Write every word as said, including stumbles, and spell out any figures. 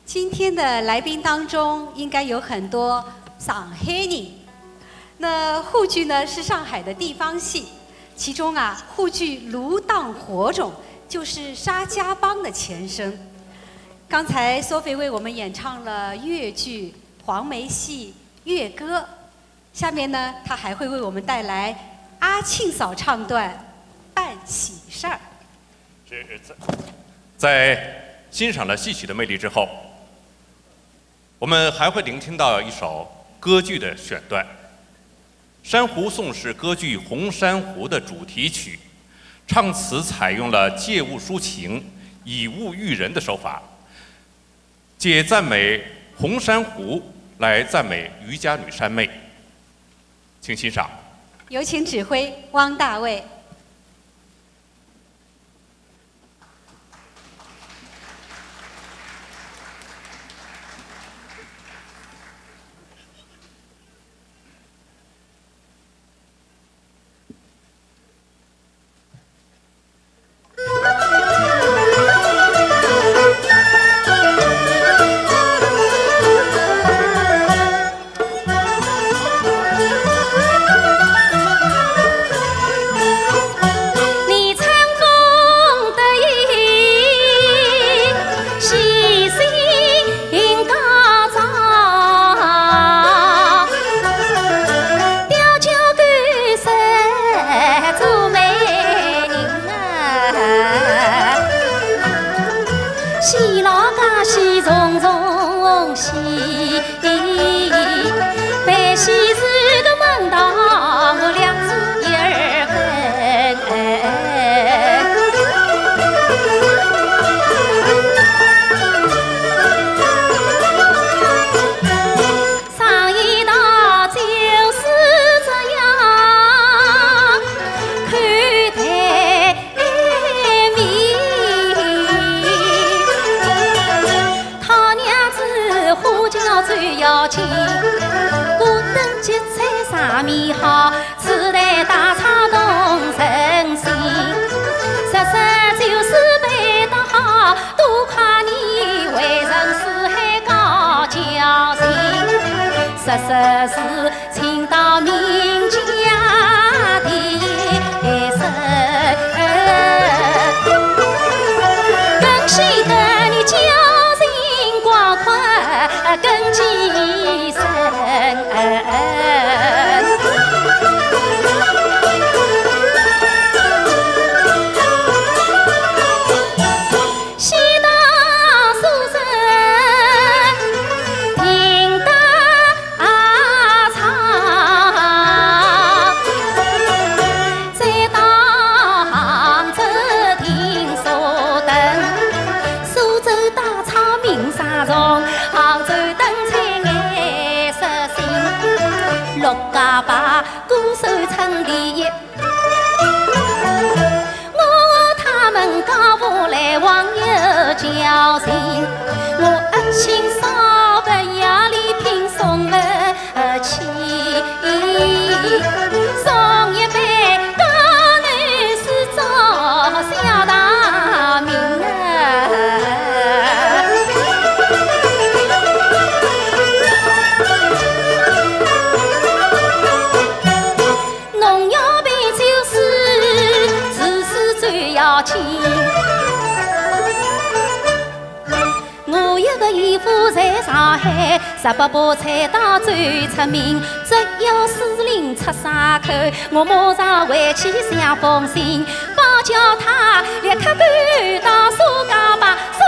今天的来宾当中，应该有很多上海人。那沪剧呢是上海的地方戏，其中啊，沪剧《芦荡火种》就是沙家浜的前身。刚才索菲为我们演唱了粤剧黄梅戏《粤歌》，下面呢，他还会为我们带来阿庆嫂唱段《办喜事儿》。 是在在欣赏了戏曲的魅力之后，我们还会聆听到一首歌剧的选段。珊瑚颂是歌剧《红珊瑚》的主题曲，唱词采用了借物抒情、以物喻人的手法，借赞美红珊瑚来赞美渔家女山妹。请欣赏。 有请指挥汪大卫。 实实是青岛名家的生，更显得你交情广阔，更谨慎。把歌手称第一，我他们讲不来网友交情，我阿青少不夜里拼送不起，送一杯江南是早小大名啊。我一个姨父在上海，十八把菜刀最出名。只要司令出沙口，我马上回去写封信，报叫他立刻赶到苏家坝。